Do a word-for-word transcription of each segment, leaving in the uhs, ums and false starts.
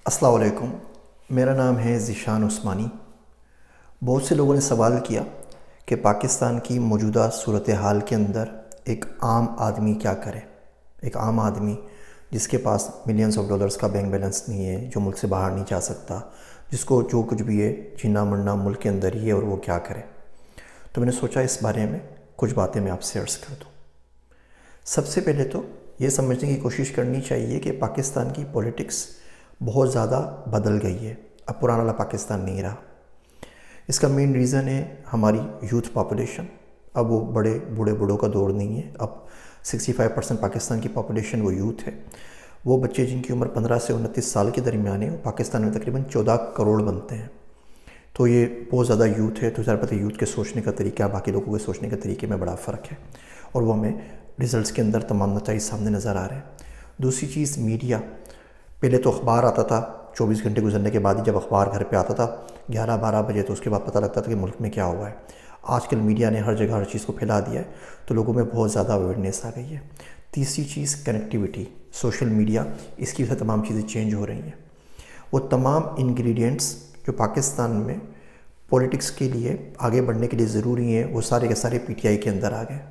السلام علیکم، میرا نام ہے ذیشان عثمانی۔ بہت سے لوگوں نے سوال کیا کہ پاکستان کی موجودہ صورتحال کے اندر ایک عام آدمی کیا کرے۔ ایک عام آدمی جس کے پاس ملینز آف ڈالرز کا بینک بیلنس نہیں ہے، جو ملک سے باہر نہیں جا سکتا، جس کو جو کچھ بھی ہے جینا مرنا ملک کے اندر ہی ہے، اور وہ کیا کرے۔ تو میں نے سوچا اس بارے میں کچھ باتیں میں آپ سے عرض کر دوں۔ سب سے پہلے تو یہ سمجھنے کی کوشش کرنی چاہیے کہ پاکستان کی پولیٹکس بہت زیادہ بدل گئی ہے، اب پرانا والا پاکستان نہیں رہا۔ اس کا مین ریزن ہے ہماری یوتھ پاپولیشن۔ اب وہ بڑے بوڑھے بوڑھوں کا دور نہیں ہے، اب سکسٹی فائیو پرسنٹ پاکستان کی پاپولیشن وہ یوتھ ہے۔ وہ بچے جن کی عمر پندرہ سے انتیس سال کے درمیان ہے، وہ پاکستان میں تقریباً چودہ کروڑ بنتے ہیں۔ تو یہ بہت زیادہ یوتھ ہے، تو ظاہر بات ہے یوتھ کے سوچنے کا طریقہ باقی لوگوں کے سوچنے کے طریقے میں بڑا فرق ہے، اور وہ ہمیں ریزلٹس کے اندر تمام نتائج سامنے نظر آ رہے ہیں۔ دوسری چیز میڈیا۔ پہلے تو اخبار آتا تھا، چوبیس گھنٹے گزرنے کے بعد ہی جب اخبار گھر پہ آتا تھا گیارہ بارہ بجے، تو اس کے بعد پتہ لگتا تھا کہ ملک میں کیا ہوا ہے۔ آج کل میڈیا نے ہر جگہ ہر چیز کو پھیلا دیا ہے، تو لوگوں میں بہت زیادہ اویئرنیس آ گئی ہے۔ تیسری چیز کنیکٹیویٹی، سوشل میڈیا، اس کی وجہ سے تمام چیزیں چینج ہو رہی ہیں۔ وہ تمام انگریڈینٹس جو پاکستان میں پولیٹکس کے لیے آگے بڑھنے کے لیے ضروری ہیں، وہ سارے کے سارے پی ٹی آئی کے اندر آ گئے۔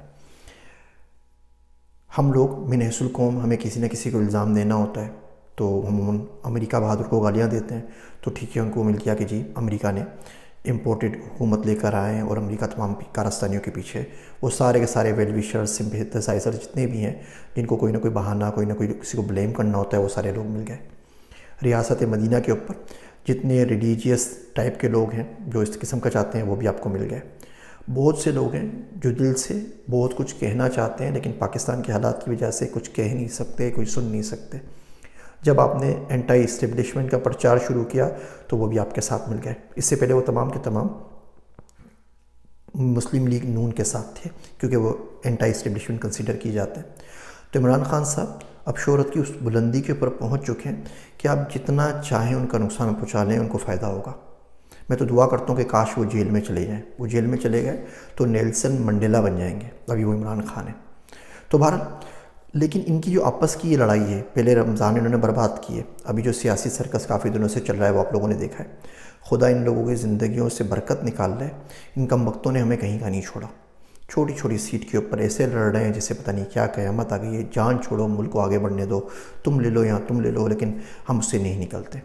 ہم لوگ من حیث القوم ہمیں کسی نہ کسی کو الزام دینا ہوتا ہے، تو ہم امریکہ بہادر کو گالیاں دیتے ہیں، تو ٹھیک ہے ان کو مل گیا کہ جی امریکہ نے امپورٹڈ حکومت لے کر آئے ہیں، اور امریکہ تمام کارستانیوں کے پیچھے۔ وہ سارے کے سارے ویل ویشر، سمپیتھائزر جتنے بھی ہیں، جن کو کوئی نہ کوئی بہانہ، کوئی نہ کوئی کسی کو بلیم کرنا ہوتا ہے، وہ سارے لوگ مل گئے۔ ریاست مدینہ کے اوپر جتنے ریلیجیس ٹائپ کے لوگ ہیں جو اس قسم کا چاہتے ہیں، وہ بھی آپ کو مل گئے۔ بہت سے لوگ ہیں جو دل سے بہت کچھ کہنا چاہتے ہیں، لیکن پاکستان کے حالات کی وجہ سے کچھ کہہ نہیں سکتے، کوئی سن نہیں سکتے۔ جب آپ نے اینٹائی اسٹیبلشمنٹ کا پرچار شروع کیا تو وہ بھی آپ کے ساتھ مل گئے۔ اس سے پہلے وہ تمام کے تمام مسلم لیگ نون کے ساتھ تھے، کیونکہ وہ اینٹائی اسٹیبلشمنٹ کنسیڈر کی جاتے ہیں۔ تو عمران خان صاحب اب شہرت کی اس بلندی کے اوپر پہنچ چکے ہیں کہ آپ جتنا چاہیں ان کا نقصان پہنچا لیں، ان کو فائدہ ہوگا۔ میں تو دعا کرتا ہوں کہ کاش وہ جیل میں چلے جائیں۔ وہ جیل میں چلے گئے تو نیلسن منڈیلا بن جائیں گے، ابھی وہ عمران خان ہیں۔ تو بہرحال لیکن ان کی جو آپس کی یہ لڑائی ہے، پہلے رمضان انہوں نے برباد کی ہے، ابھی جو سیاسی سرکس کافی دنوں سے چل رہا ہے وہ آپ لوگوں نے دیکھا ہے۔ خدا ان لوگوں کی زندگیوں سے برکت نکال رہا ہے۔ ان کم وقتوں نے ہمیں کہیں کا نہیں چھوڑا، چھوٹی چھوٹی سیٹ کے اوپر ایسے لڑ رہے ہیں جسے پتہ نہیں کیا قیامت آ گئی ہے۔ جان چھوڑو، ملک کو آگے بڑھنے دو، تم لے لو یا تم لے لو، لیکن ہم اس سے نہیں نکلتے۔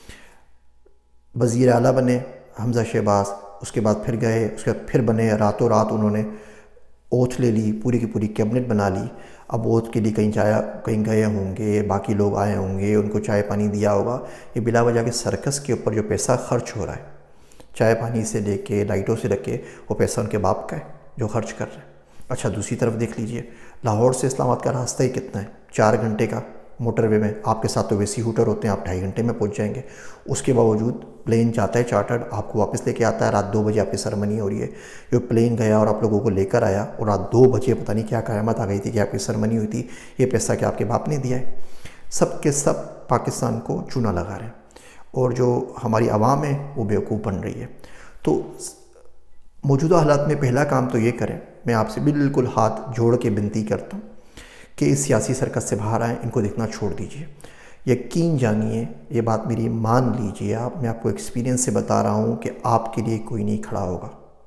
وزیر اعلیٰ بنے حمزہ شہباز، اس کے بعد پھر گئے، اس کے بعد پھر بنے، راتوں رات انہوں نے اوتھ لے لی، پوری کی پوری کیبنٹ بنا لی۔ اب اوتھ کے لیے کہیں جایا کہیں گئے ہوں گے، باقی لوگ آئے ہوں گے، ان کو چائے پانی دیا ہوگا۔ یہ بلا وجہ کے سرکس کے اوپر جو پیسہ خرچ ہو رہا ہے، چائے پانی سے لے کے لائٹوں سے رکھ کے، وہ پیسہ ان کے باپ کا ہے جو خرچ کر رہے ہیں۔ اچھا دوسری طرف دیکھ لیجئے، لاہور سے اسلام آباد کا راستہ ہی کتنا ہے؟ چار گھنٹے کا موٹر وے میں۔ آپ کے ساتھ تو ویسی ہوٹر ہوتے ہیں، آپ ڈھائی گھنٹے میں پہنچ جائیں گے۔ اس کے باوجود پلین جاتا ہے چارٹرڈ، آپ کو واپس لے کے آتا ہے، رات دو بجے آپ کی سرمنی ہو رہی ہے۔ جو پلین گیا اور آپ لوگوں کو لے کر آیا، اور رات دو بجے پتہ نہیں کیا قیامت آ گئی تھی کہ آپ کی سرمنی ہوئی تھی، یہ پیسہ کہ آپ کے باپ نے دیا ہے۔ سب کے سب پاکستان کو چونا لگا رہے ہیں، اور جو ہماری عوام ہے وہ بیوقوف بن رہی ہے۔ تو موجودہ حالات میں پہلا کام تو یہ کریں، میں آپ سے بالکل ہاتھ جوڑ کے بنتی کرتا ہوں کہ اس سیاسی سرکس سے باہر آئیں، ان کو دیکھنا چھوڑ دیجئے۔ یقین جانیے، یہ بات میری مان لیجئے آپ، میں آپ کو ایکسپیرینس سے بتا رہا ہوں کہ آپ کے لیے کوئی نہیں کھڑا ہوگا۔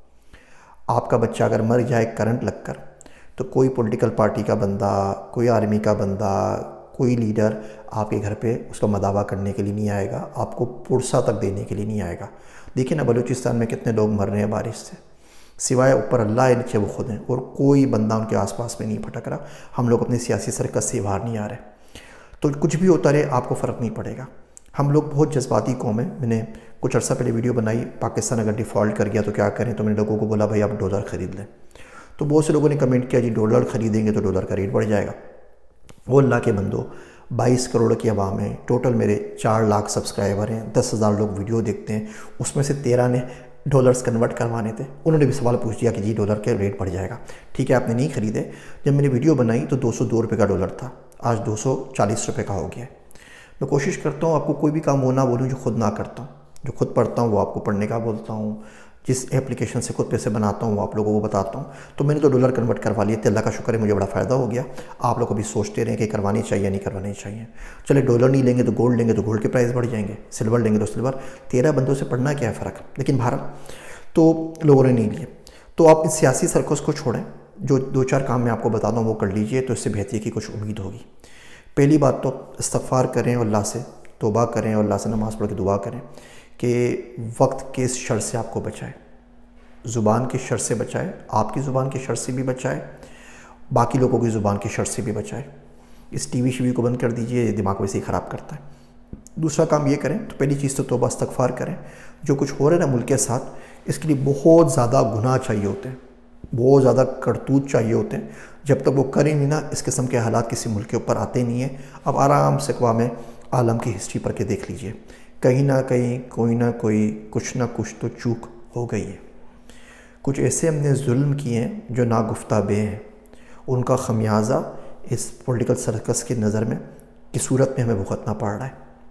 آپ کا بچہ اگر مر جائے کرنٹ لگ کر، تو کوئی پولیٹیکل پارٹی کا بندہ، کوئی آرمی کا بندہ، کوئی لیڈر آپ کے گھر پہ اس کا مداوع کرنے کے لیے نہیں آئے گا، آپ کو پرسہ تک دینے کے لیے نہیں آئے گا۔ دیکھیں نا بلوچستان میں کتنے لوگ مر رہے ہیں بارش سے، سوائے اوپر اللہ ہے، نیچے وہ خود ہیں، اور کوئی بندہ ان کے آس پاس میں نہیں پھٹک رہا۔ ہم لوگ اپنی سیاسی سرکس سے باہر نہیں آ رہے، تو کچھ بھی ہوتا رہے آپ کو فرق نہیں پڑے گا۔ ہم لوگ بہت جذباتی قوم ہیں۔ میں نے کچھ عرصہ پہلے ویڈیو بنائی، پاکستان اگر ڈیفالٹ کر گیا تو کیا کریں، تو میں نے لوگوں کو بولا بھائی آپ ڈالر خرید لیں۔ تو بہت سے لوگوں نے کمنٹ کیا جی ڈالر خریدیں گے تو ڈالر کا ریٹ بڑھ جائے گا۔ وہ اللہ کے بندو، بائیس کروڑ کی عوام ہے، ٹوٹل میرے چار لاکھ سبسکرائبر ہیں، دس ہزار لوگ ویڈیو دیکھتے ہیں، اس میں سے تیرہ نے ڈالرز کنورٹ کروانے تھے۔ انہوں نے بھی سوال پوچھ دیا کہ جی ڈالر کے ریٹ بڑھ جائے گا۔ ٹھیک ہے آپ نے نہیں خریدے، جب میں نے ویڈیو بنائی تو دو سو دو روپے کا ڈالر تھا، آج دو سو چالیس روپے کا ہو گیا ہے۔ میں کوشش کرتا ہوں آپ کو کوئی بھی کام وہ نہ بولوں جو خود نہ کرتا ہوں، جو خود پڑھتا ہوں وہ آپ کو پڑھنے کا بولتا ہوں، جس اپلیکیشن سے خود پیسے بناتا ہوں وہ آپ لوگوں کو بتاتا ہوں. تو میں نے تو ڈالر کنورٹ کروا لیے تھے, اللہ کا شکر ہے مجھے بڑا فائدہ ہو گیا. آپ لوگ ابھی سوچتے رہیں کہ کروانی چاہیے یا نہیں کروانی چاہیے. چلے ڈالر نہیں لیں گے تو گولڈ لیں گے تو گولڈ کے پرائز بڑھ جائیں گے, سلور لیں گے تو سلور. تیرہ بندوں سے پڑھنا کیا ہے فرق, لیکن بہرحال تو لوگوں نے نہیں لیے. تو آپ اس سیاسی سرکس کو چھوڑیں, جو دو چار کام میں آپ کو بتاتا ہوں وہ کر لیجئے تو اس سے بہتری کی کچھ امید ہوگی. پہلی بات تو استغفار کریں اور اللہ سے توبہ کریں اور اللہ سے نماز پڑھ کے دعا کریں کہ وقت کے اس شر سے آپ کو بچائے, زبان کی شر سے بچائے, آپ کی زبان کی شر سے بھی بچائے, باقی لوگوں کی زبان کی شر سے بھی بچائے. اس ٹی وی شی وی کو بند کر دیجئے, یہ دماغ ویسے ہی خراب کرتا ہے. دوسرا کام یہ کریں تو پہلی چیز تو توبہ استغفار کریں. جو کچھ ہو رہا ہے نا ملک کے ساتھ, اس کے لیے بہت زیادہ گناہ چاہیے ہوتے ہیں, بہت زیادہ کرتوت چاہیے ہوتے ہیں. جب تک وہ کریں نہیں نا, اس قسم کے حالات کسی ملک کے اوپر آتے نہیں ہیں. اب آرام سے اقوام عالم کی ہسٹری پڑھ کے دیکھ لیجئے, کہیں نہ کہیں کوئی نہ کوئی کچھ نہ کچھ تو چوک ہو گئی ہے. کچھ ایسے ہم نے ظلم کیے ہیں جو ناگفتہ بے ہیں, ان کا خمیازہ اس پولیٹیکل سرکس کی نظر میں کی صورت میں ہمیں بھگتنا پڑ رہا ہے.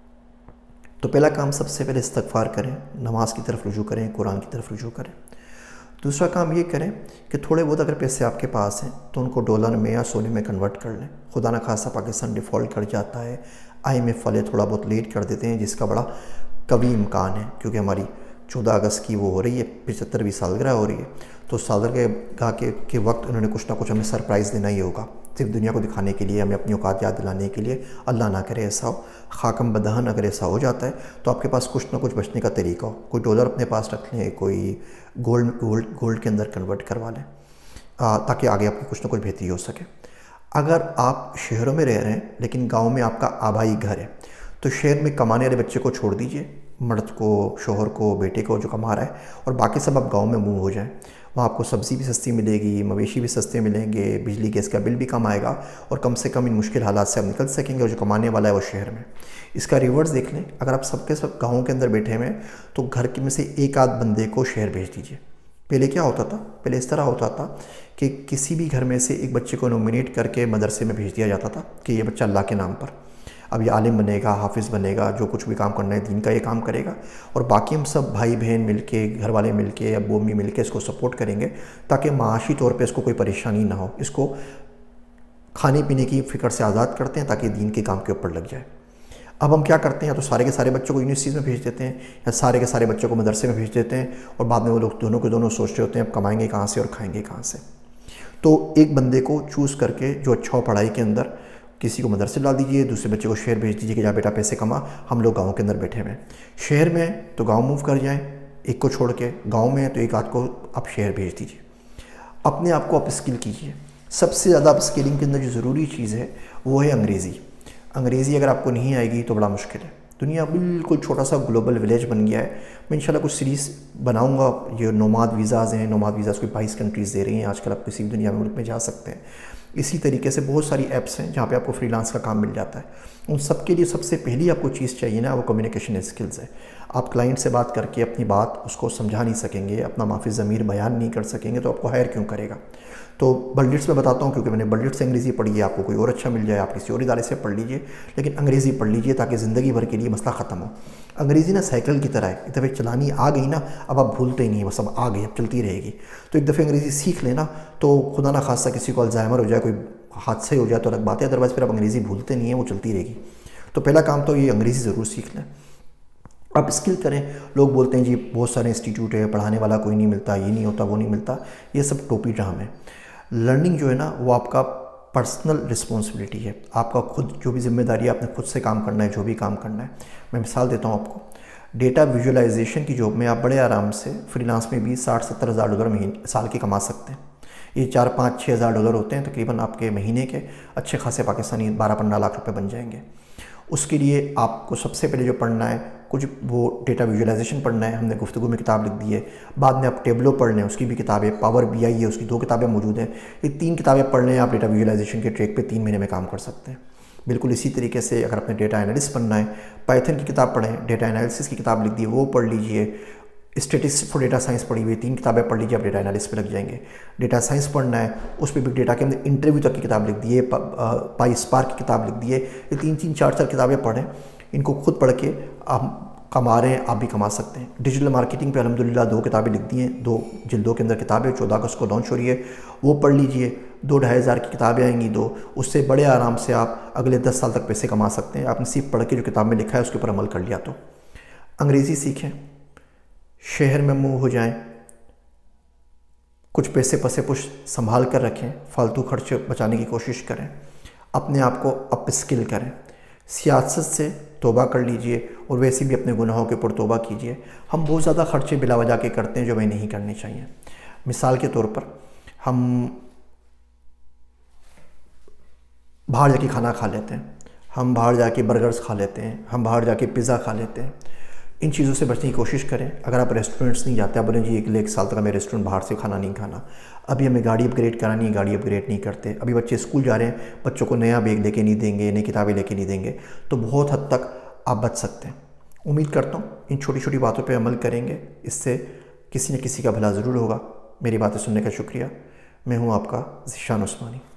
تو پہلا کام سب سے پہلے استغفار کریں, نماز کی طرف رجوع کریں, قرآن کی طرف رجوع کریں. دوسرا کام یہ کریں کہ تھوڑے بہت اگر پیسے آپ کے پاس ہیں تو ان کو ڈالر میں یا سونے میں کنورٹ کر لیں. خدا نہ خاصہ پاکستان ڈیفالٹ کر جاتا ہے, آئی ایم ایف والے تھوڑا بہت لیٹ کر دیتے ہیں, جس کا بڑا قوی امکان ہے کیونکہ ہماری چودہ اگست کی وہ ہو رہی ہے, پچہترویں سالگرہ ہو رہی ہے. تو سالگرہ کے کے وقت انہوں نے کچھ نہ کچھ ہمیں سرپرائز دینا ہی ہوگا, صرف دنیا کو دکھانے کے لیے, ہمیں اپنی اوقات یاد دلانے کے لیے. اللہ نہ کرے ایسا ہو, خاکم بدہن اگر ایسا ہو جاتا ہے تو آپ کے پاس کچھ نہ کچھ بچنے کا طریقہ ہو. کوئی ڈالر اپنے پاس رکھ لیں, کوئی گولڈ گولڈ گولڈ کے اندر کنورٹ کروا لیں تاکہ آگے آپ کی کچھ نہ کچھ بہتری ہو سکے. اگر آپ شہروں میں رہ رہے ہیں لیکن گاؤں میں آپ کا آبائی گھر ہے تو شہر میں کمانے والے بچے کو چھوڑ دیجئے, مرد کو, شوہر کو, بیٹے کو جو کما رہا ہے, اور باقی سب آپ گاؤں میں موو ہو جائیں. وہاں آپ کو سبزی بھی سستی ملے گی, مویشی بھی سستے ملیں گے, بجلی گیس کا بل بھی کم آئے گا, اور کم سے کم ان مشکل حالات سے آپ نکل سکیں گے. اور جو کمانے والا ہے وہ شہر میں. اس کا ریورس دیکھ لیں, اگر آپ سب کے سب گاؤں کے اندر بیٹھے ہوئے ہیں تو گھر میں سے ایک آدھ بندے کو شہر بھیج دیجئے. پہلے کیا ہوتا تھا, پہلے اس طرح ہوتا تھا کہ کسی بھی گھر میں سے ایک بچے کو نومینیٹ کر کے مدرسے میں بھیج دیا جاتا تھا کہ یہ بچہ اللہ کے نام پر اب یہ عالم بنے گا, حافظ بنے گا, جو کچھ بھی کام کرنا ہے دین کا یہ کام کرے گا, اور باقی ہم سب بھائی بہن مل کے, گھر والے مل کے, ابو امی مل کے اس کو سپورٹ کریں گے تاکہ معاشی طور پہ اس کو کوئی پریشانی نہ ہو. اس کو کھانے پینے کی فکر سے آزاد کرتے ہیں تاکہ دین کے کام کے اوپر لگ جائے. اب ہم کیا کرتے ہیں, یا تو سارے کے سارے بچوں کو یونیورسٹیز میں بھیج دیتے ہیں, یا سارے کے سارے بچوں کو مدرسے میں بھیج دیتے ہیں, اور بعد میں وہ لوگ دونوں کے دونوں سوچ رہے ہوتے ہیں اب کمائیں گے کہاں سے اور کھائیں گے کہاں سے. تو ایک بندے کو چوز کر کے جو اچھا ہو پڑھائی کے اندر, کسی کو مدرسے ڈال دیجئے, دوسرے بچے کو شہر بھیج دیجئے کہ جا بیٹا پیسے کما. ہم لوگ گاؤں کے اندر بیٹھے ہوئے ہیں, شہر میں تو گاؤں موو کر جائیں ایک کو چھوڑ کے, گاؤں میں تو ایک آدھ کو آپ شہر بھیج دیجئے. اپنے آپ کو آپ اسکل کیجئے. سب سے زیادہ آپ اسکلنگ کے اندر جو ضروری چیز ہے وہ ہے انگریزی. انگریزی اگر آپ کو نہیں آئے گی تو بڑا مشکل ہے. دنیا بالکل چھوٹا سا گلوبل ولیج بن گیا ہے. میں انشاءاللہ کچھ سیریز بناؤں گا. یہ نوماد ویزاز ہیں, نوماد ویزاز کوئی بائیس کنٹریز دے رہی ہیں آج کل, آپ کسی بھی دنیا میں ملک میں جا سکتے ہیں. اسی طریقے سے بہت ساری ایپس ہیں جہاں پہ آپ کو فری لانس کا کام مل جاتا ہے. ان سب کے لیے سب سے پہلی آپ کو چیز چاہیے نا, وہ کمیونیکیشن اسکلز ہے. آپ کلائنٹ سے بات کر کے اپنی بات اس کو سمجھا نہیں سکیں گے, اپنا معافی ضمیر بیان نہیں کر سکیں گے تو آپ کو ہائر کیوں کرے گا. تو بلڈٹس میں بتاتا ہوں کیونکہ میں نے بلڈٹس سے انگریزی پڑھی ہے, آپ کو کوئی اور اچھا مل جائے آپ کسی اور ادارے سے پڑھ لیجئے, لیکن انگریزی پڑھ لیجئے تاکہ زندگی بھر کے لیے مسئلہ ختم ہو. انگریزی نا سائیکل کی طرح ہے, ایک دفعہ چلانی آ گئی نا اب آپ بھولتے ہی نہیں, بس اب آ گئی اب چلتی رہے گی. تو ایک دفعہ انگریزی سیکھ لینا تو خدا نہ خاصہ کسی کو الزائمر ہو جائے, کوئی حادثہ ہو جائے تو الگ بات ہے, ادروائز پھر آپ انگریزی بھولتے نہیں ہیں, وہ چلتی رہے گی. تو پہلا کام تو یہ انگریزی ضرور سیکھ لیں. آپ اسکل کریں. لوگ بولتے ہیں جی بہت سارے انسٹیٹیوٹ ہے, پڑھانے والا کوئی نہیں ملتا, یہ نہیں ہوتا وہ نہیں ملتا. یہ سب ٹوپی ڈرام ہے. لرننگ جو ہے نا وہ آپ کا پرسنل رسپانسبلٹی ہے, آپ کا خود جو بھی ذمہ داری ہے آپ نے خود سے کام کرنا ہے, جو بھی کام کرنا ہے. میں مثال دیتا ہوں آپ کو. ڈیٹا ویژولائزیشن کی جاب میں آپ بڑے آرام سے فری لانس میں بھی ساٹھ ستر ہزار ڈالر مہینے سال کے کما سکتے ہیں. یہ چار پانچ چھ ہزار ڈالر ہوتے ہیں تقریباً آپ کے مہینے کے, اچھے خاصے پاکستانی بارہ پندرہ لاکھ روپے بن جائیں گے. اس کے لیے آپ کو سب سے پہلے جو پڑھنا ہے کچھ وہ ڈیٹا ویژولائزیشن پڑھنا ہے. ہم نے گفتگو میں کتاب لکھ دی ہے. بعد میں آپ ٹیبلو پڑھ لیں, اس کی بھی کتاب ہے. پاور بی آئی ہے, اس کی دو کتابیں موجود ہیں. یہ تین کتابیں پڑھ لیں, آپ ڈیٹا ویژولائزیشن کے ٹریک پہ تین مہینے میں کام کر سکتے ہیں. بالکل اسی طریقے سے اگر اپنے ڈیٹا انالسٹ بننا ہے, پائتھن کی کتاب پڑھیں, ڈیٹا انالیسس کی کتاب لکھ دی ہے وہ پڑھ لیجئے. اسٹیٹسٹکس فور ڈیٹا سائنس پڑھی ہوئی, تین کتابیں پڑھ لیجیے, آپ ڈیٹا انالیسس پہ لگ جائیں گے. ڈیٹا سائنس پڑھنا ہے, اس پہ بگ ڈیٹا کے اندر انٹرویو تک کی کتاب لکھ دی ہے, پائی اسپارک کی کتاب لکھ دی ہے. یہ تین تین چار چار کتابیں پڑھیں, ان کو خود پڑھ کے آپ کما رہے ہیں آپ بھی کما سکتے ہیں۔ ڈیجیٹل مارکیٹنگ پہ الحمدللہ دو کتابیں لکھ دی ہیں، دو جلدوں کے اندر کتابیں، چودہ اگست کو لانچ ہو رہی ہے، وہ پڑھ لیجئے۔ دو ڈھائی ہزار کی کتابیں آئیں گی دو، اس سے بڑے آرام سے آپ اگلے دس سال تک پیسے کما سکتے ہیں۔ آپ نے صرف پڑھ کے جو کتاب میں لکھا ہے اس کے اوپر عمل کر لیا تو۔ انگریزی سیکھیں، شہر میں موو ہو جائیں، کچھ پیسے پسے پش سنبھال کر رکھیں، فالتو خرچ بچانے کی کوشش کریں، اپنے آپ کو اپ اسکل کریں، سیاست سے توبہ کر لیجئے اور ویسے بھی اپنے گناہوں کے اوپر توبہ کیجئے۔ ہم بہت زیادہ خرچے بلا وجہ کے کرتے ہیں جو ہمیں نہیں کرنے چاہیے۔ مثال کے طور پر ہم باہر جا کے کھانا کھا لیتے ہیں، ہم باہر جا کے برگرز کھا لیتے ہیں، ہم باہر جا کے پیزا کھا لیتے ہیں۔ ان چیزوں سے بچنے کی کوشش کریں۔ اگر آپ ریسٹورنٹس نہیں جاتے، آپ بولیں جی اگلے ایک سال تک ہمیں ریسٹورنٹ باہر سے کھانا نہیں کھانا، ابھی ہمیں گاڑی اپ گریڈ کرانی ہے، گاڑی اپ گریڈ نہیں کرتے، ابھی بچے اسکول جا رہے ہیں، بچوں کو نیا بیگ لے کے نہیں دیں گے، نئی کتابیں لے کے نہیں دیں گے، تو بہت حد تک آپ بچ سکتے ہیں۔ امید کرتا ہوں ان چھوٹی چھوٹی باتوں پہ عمل کریں گے، اس سے کسی نہ کسی کا بھلا ضرور ہوگا۔ میری باتیں سننے کا شکریہ۔ میں ہوں آپ کا ذیشان عثمانی۔